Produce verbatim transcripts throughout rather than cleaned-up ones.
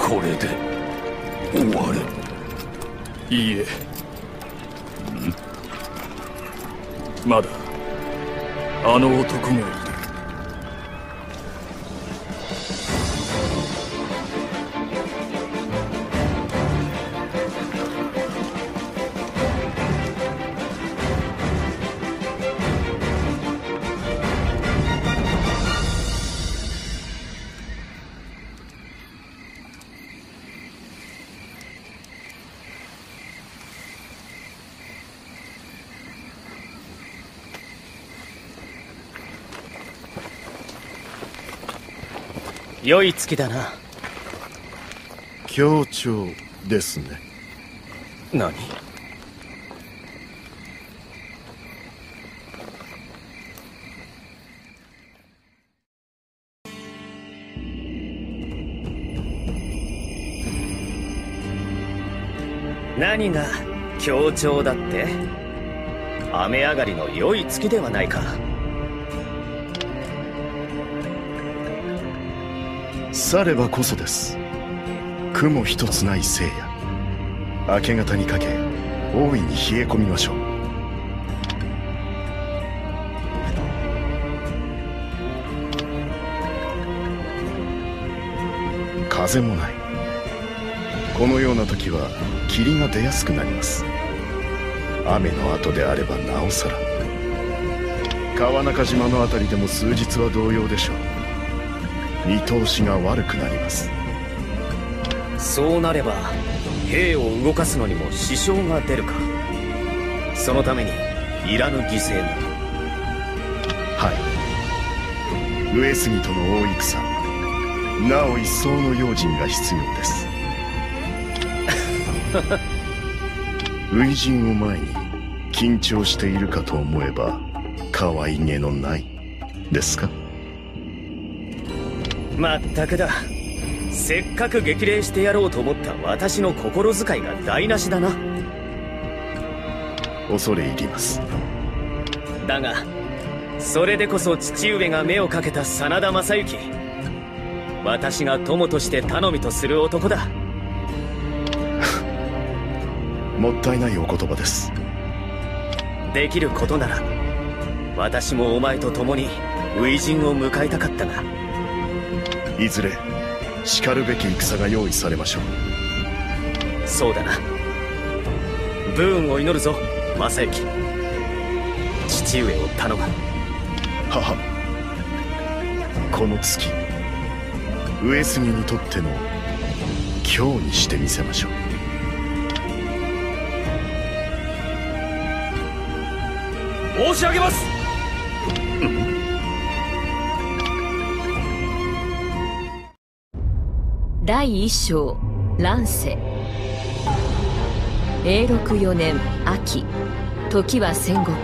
これで終わる。いいえ、まだあの男がいる。 良い月だな。 強調ですね。 何？何が強調だって？雨上がりの良い月ではないか。 さればこそです。雲一つない聖夜、明け方にかけ大いに冷え込みましょう。風もない。このような時は霧が出やすくなります。雨の後であればなおさら。川中島のあたりでも数日は同様でしょう。見通しが悪くなります。 そうなれば兵を動かすのにも支障が出るか。そのためにいらぬ犠牲も。 はい、上杉との大戦、なお一層の用心が必要です。初陣を前に緊張しているかと思えば可愛げのないですか。 まったくだ。せっかく激励してやろうと思った私の心遣いが台無しだな。 恐れ入ります。 だがそれでこそ父上が目をかけた真田昌幸、私が友として頼みとする男だ。 もったいないお言葉です。 できることなら私もお前と共に初陣を迎えたかったが、 いずれしかるべき戦が用意されましょう。そうだな。武運を祈るぞ昌幸。父上を頼む。 はは。この月、上杉にとっての今日にしてみせましょう。 申し上げます。 だいいっ章乱世。永禄よねん秋、時は戦国。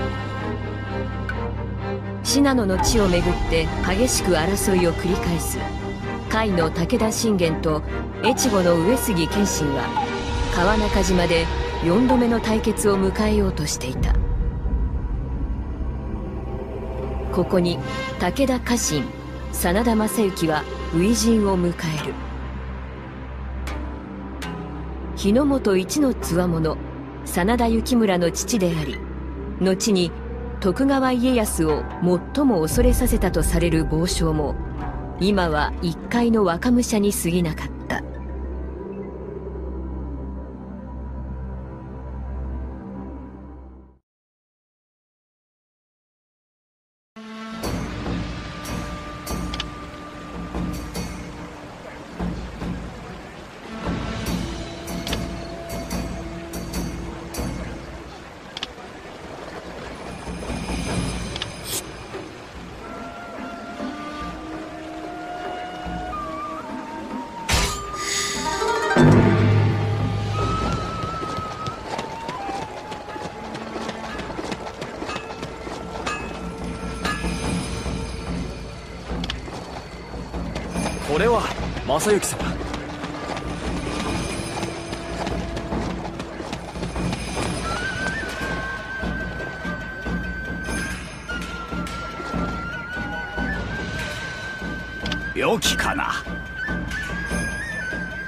信濃の地をめぐって激しく争いを繰り返す甲斐の武田信玄と越後の上杉謙信は川中島でよんどめの対決を迎えようとしていた。ここに武田家臣真田昌幸は初陣を迎える。日の本一のつわもの真田幸村の父であり、後に徳川家康を最も恐れさせたとされる豪商も今は一介の若武者に過ぎなかった。 これは正行様。 良きかな。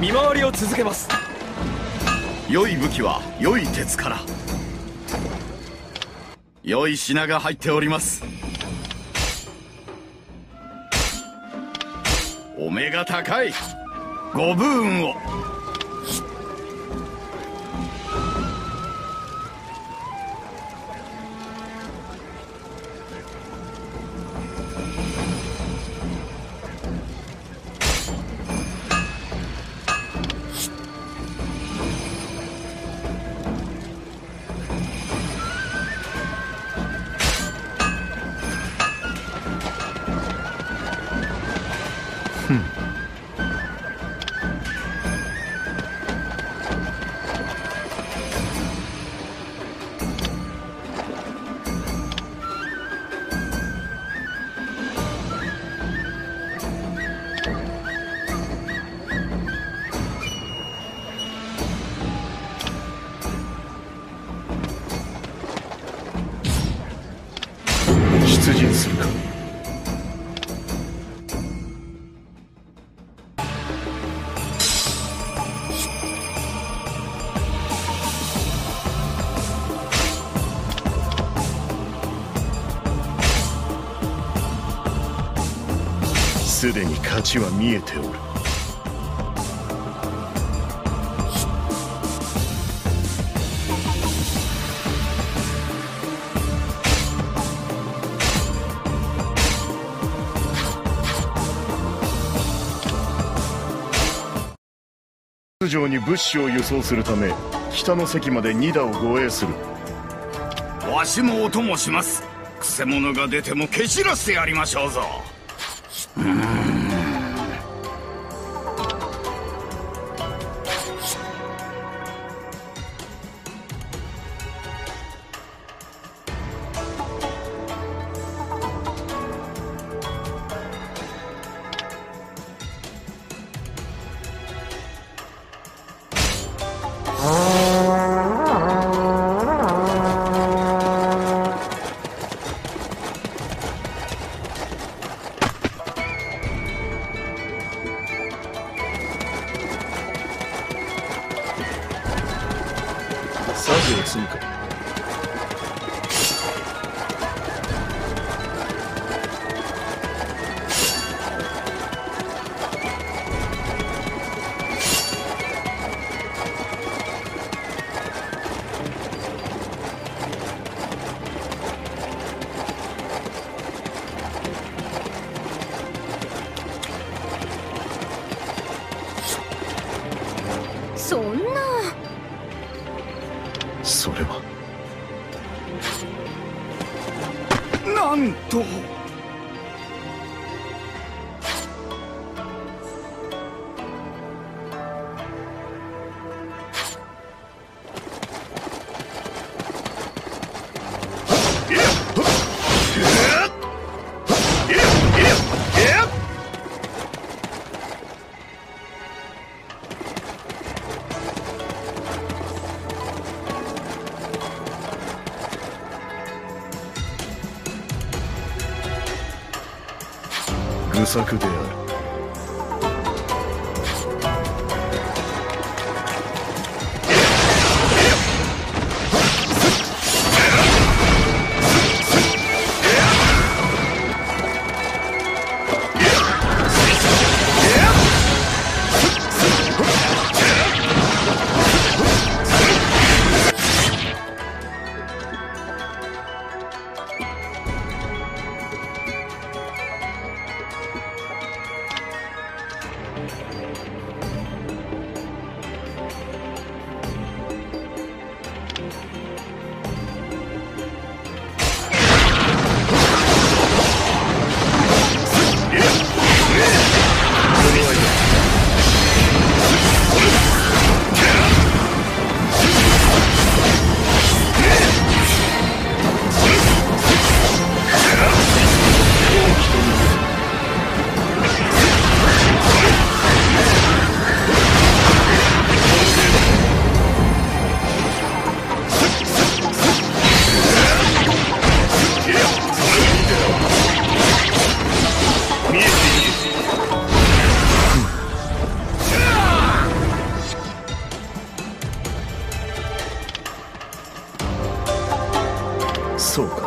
見回りを続けます。 良い武器は良い鉄から。良い品が入っております。お目が高い。ご武運を。 出陣するか。すでに勝ちは見えておる。通常に物資を輸送するため北の関までに打を護衛する。 わしもお供します。くせ者が出ても蹴散らしてやりましょうぞ。うーん。 作業を積むか。 そんな。 それはなんと。 愚策である。 そうか。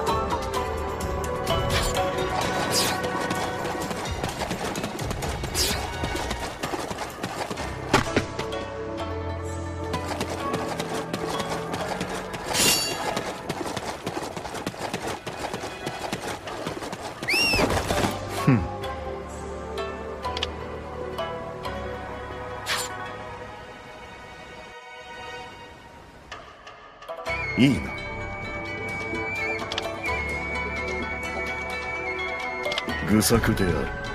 ふん。いいな。愚策である。